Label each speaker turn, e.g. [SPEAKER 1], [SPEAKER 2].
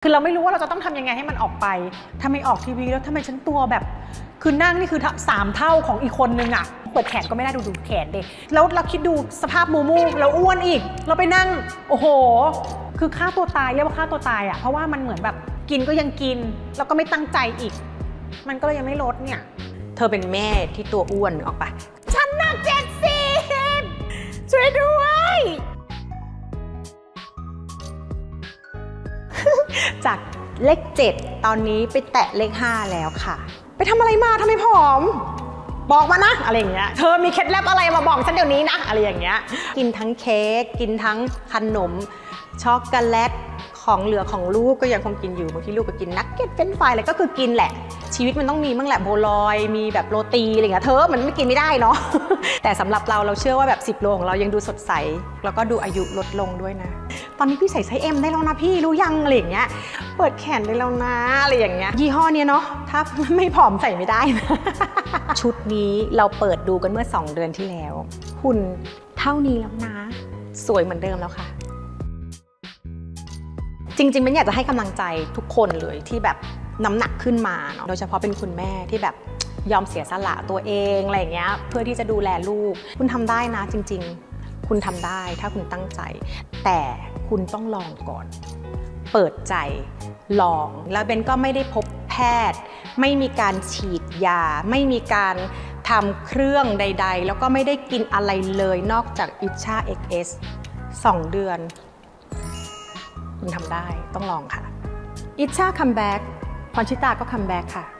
[SPEAKER 1] คือเราไม่รู้ว่าเราจะต้องทำยังไงให้มันออกไปถ้าไม่ออกทีวีแล้วทำไมฉันตัวแบบคือนั่งนี่คือ3 เท่าของอีกคนนึงอะเปิดแขนก็ไม่ได้ดูแขนเด็กแล้วเราคิดดูสภาพมูมูเราอ้วนอีกเราไปนั่งโอ้โหคือฆ่าตัวตายเรียกว่าฆ่าตัวตายอะเพราะว่ามันเหมือนแบบกินก็ยังกินแล้วก็ไม่ตั้งใจอีกมันก็เลยยังไม่ลดเนี่ย
[SPEAKER 2] เธอเป็นแม่ที่ตัวอ้วนออกปะ
[SPEAKER 1] ฉันหนัก70ช่วยด้วย
[SPEAKER 2] จากเลข7ตอนนี้ไปแตะเลข5แล้วค่ะไปทำอะไรมาทำไมผอมบอกมานะอะไรอย่างเงี้ยเธอมีเคล็ดลับอะไรมาบอกฉันเดี๋ยวนี้นะอะไรอย่างเงี้ยกินทั้งเค้กกินทั้งขนมช็อกโกแลตของเหลือของลูกก็ยังคงกินอยู่บางทีลูกก็กินนักเก็ตเฟรนช์ฟรายอะไรก็คือกินแหละชีวิตมันต้องมีบ้างแหละโบลอยมีแบบโรตีอะไรอย่างเงี้ยเธอมันไม่กินไม่ได้เนาะ แต่สำหรับเราเชื่อว่าแบบ10 โลของเรายังดูสดใสแล้วก็ดูอายุลดลงด้วยนะตอนนี้พี่ใส่ไซส์ M ได้แล้วนะพี่รู้ยังอะไรอย่างเงี้ยเปิดแขนได้แล้วนะอะไรอย่างเงี้ยยี่ห้อเนี้ยเนาะถ้าไม่ผอมใส่ไม่ได้นะ ชุดนี้เราเปิดดูกันเมื่อ2 เดือนที่แล้วหุ่นเท่านี้แล้วนะสวยเหมือนเดิมแล้วค่ะจริงๆมันอยากจะให้กำลังใจทุกคนเลยที่แบบน้ำหนักขึ้นมาเนาะโดยเฉพาะเป็นคุณแม่ที่แบบยอมเสียสละตัวเองอะไรอย่างเงี้ยเพื่อที่จะดูแลลูกคุณทำได้นะจริงๆคุณทำได้ถ้าคุณตั้งใจแต่คุณต้องลองก่อนเปิดใจลองแล้วเบนก็ไม่ได้พบแพทย์ไม่มีการฉีดยาไม่มีการทำเครื่องใดๆแล้วก็ไม่ได้กินอะไรเลยนอกจากอิชชา XS 2 เดือนคุณทำได้ต้องลองค่ะอิชชาคัมแบ็กพรชิตาก็คัมแบ็กค่ะ